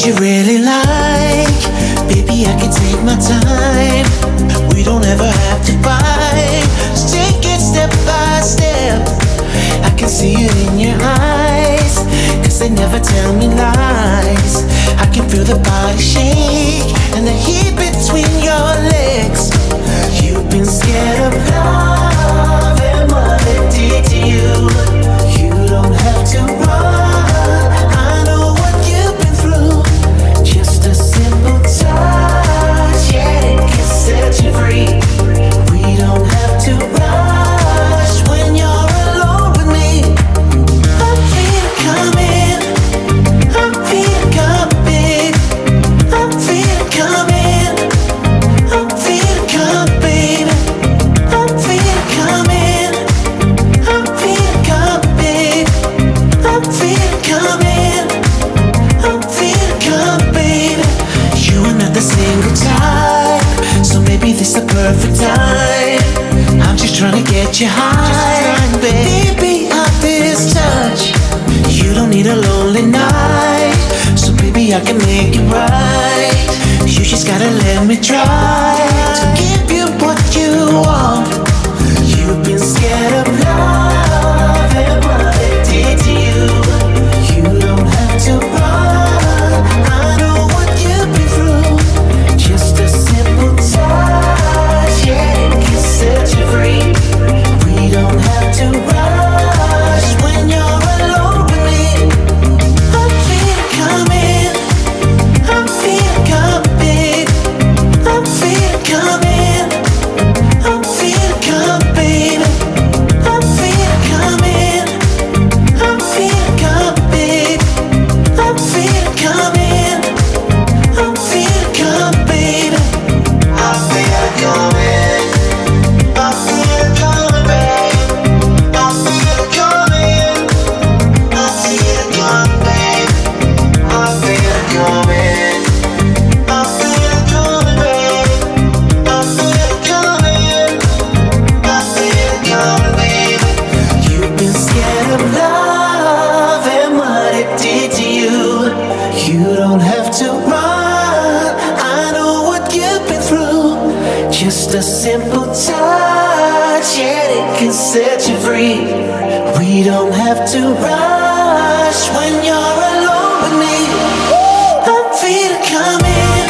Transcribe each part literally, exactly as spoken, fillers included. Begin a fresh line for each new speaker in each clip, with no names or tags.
you really like. Baby, I can take my time. We don't ever have to fight. Just take it step by step. I can see it in your eyes, cause they never tell me lies. I can feel the body shake and the heat between your legs. You've been scared of love and what it did to you. You don't have to run, I know what you've been through. Just a simple touch, yeah, it can set you free. We don't have to rush when you're alone with me. I feel it coming, I feel it coming, I feel it coming, I feel it coming, baby. I feel it coming, I feel it coming, I feel it coming, I feel it coming, baby. You are not the single type, so maybe this the perfect time. I'm just trying to get you high, baby, off this touch. You don't need a lonely night, so baby I can make it right. You just gotta let me try to give you what you want. You've been scared of love and what it did to you. You don't have to run, I know what you've been through. Just a simple touch, yeah, it can set you free. We don't have to rush when you're alone with me. I feel it coming, I feel it coming, I feel it coming, I feel it coming, baby. I feel it coming, I feel it coming, I feel it coming, I feel it coming, baby. I feel it coming, I feel it coming, baby. I feel it coming, I feel it coming, baby. I feel it coming, I feel it coming, baby. I feel it coming, I feel it coming, baby. You've been scared of love and what it did to you. You don't have to run, I know what you've been through. Just a simple touch, yeah, it can set you free. We don't have to rush when you're alone with me. I feel it coming,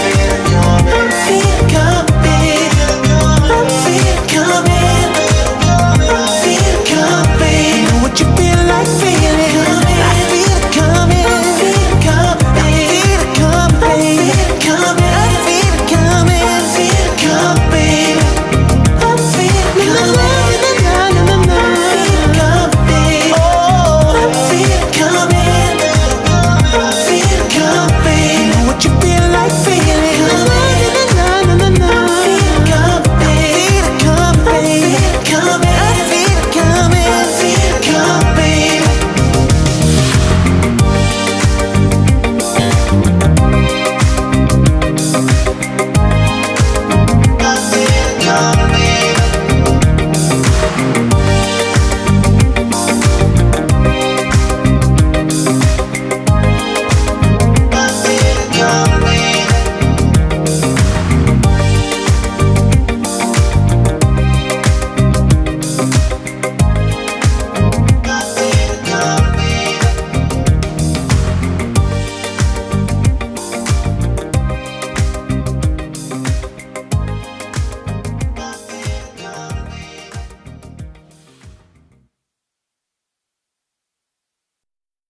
I feel it coming, I feel it coming, I feel it coming. Know what you feel like feeling.